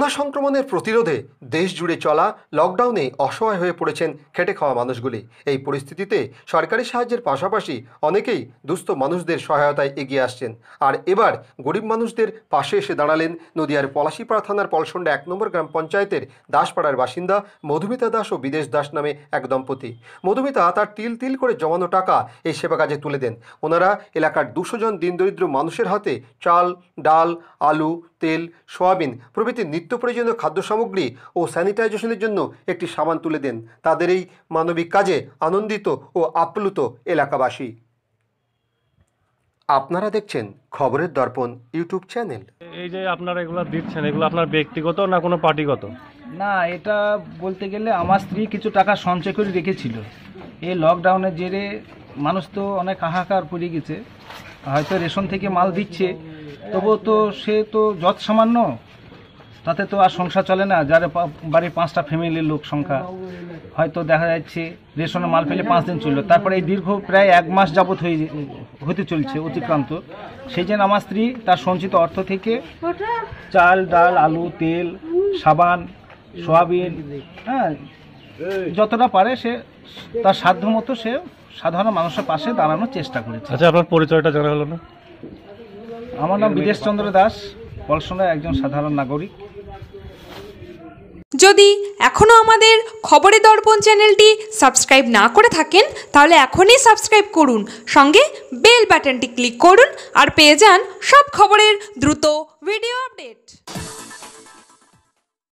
Corona সংক্রমণের প্রতিরোধে দেশ জুড়ে চলা লকডাউনে অসহায় হয়ে পড়েছেন খেটে খাওয়া মানুষগুলি। এই পরিস্থিতিতে সরকারি সাহায্যের পাশাপাশি অনেকেই দুস্থ মানুষদের সহায়তায় এগিয়ে আসছেন। আর এবার গরিব মানুষদের পাশে এসে দাঁড়ালেন নদিয়ার পলাশীপাড়া থানার পলসন্ডা 1 নম্বর গ্রাম পঞ্চায়েতের দাসপাড়ার বাসিন্দা মধুমিতা দাস ও বিদেশ দাস নামে এক দম্পতি। মধুমিতা তার তিল তিল করে জমানো টাকা এই সেবা কাজে তুলে দেন। ওনারা এলাকার 200 জন দিনদরিদ্র মানুষের হাতে চাল, ডাল, আলু, তেল, সয়াবিন প্রভৃতি নিত্য প্রয়োজনীয় খাদ্য সামগ্রী ও স্যানিটাইজেশনের জন্য একটি সাবান তুলে দেন। তাদের এই মানবিক কাজে আনন্দিত ও আপ্লুত এলাকাবাসী। আপনারা দেখছেন খবরের দর্পণ ইউটিউব চ্যানেল। এই যে আপনারা এগুলো দিচ্ছেন, এগুলো আপনার ব্যক্তিগত না কোনো পার্টিগত? না, এটা বলতে গেলে আমার স্ত্রী কিছু টাকা সঞ্চয় করে রেখেছিল। এই লকডাউনের জেরে মানুষ তো অনেক হাহাকার পড়ে গেছে, হয়তো রেশন থেকে মাল দিচ্ছে, তবুও তো সে তো যত সামান্য, তাতে তো আর সংসার চলে না। যার বাড়ির 5টা ফ্যামিলির লোক সংখ্যা, হয়তো দেখা যাচ্ছে রেশনের মাল পেলে 5 দিন চললো, তারপরে এই দীর্ঘ প্রায় 1 মাস যাবৎ হতে চলছে অতিক্রান্ত। সেই জন্য আমার স্ত্রী তার সঞ্চিত অর্থ থেকে চাল, ডাল, আলু, তেল, সাবান, সয়াবিন, যতটা পারে সে তার সাধ্য মতো সে সাধারণ মানুষের পাশে দাঁড়ানোর চেষ্টা করেছে। আচ্ছা, আপনার পরিচয়টা জানা হলো না? আমার নাম বিদেশ চন্দ্র দাস, পলসন্ডার একজন সাধারণ নাগরিক। যদি এখনও আমাদের খবরের দর্পণ চ্যানেলটি সাবস্ক্রাইব না করে থাকেন তাহলে এখনই সাবস্ক্রাইব করুন, সঙ্গে বেল বাটনটি ক্লিক করুন আর পেয়ে যান সব খবরের দ্রুত ভিডিও আপডেট।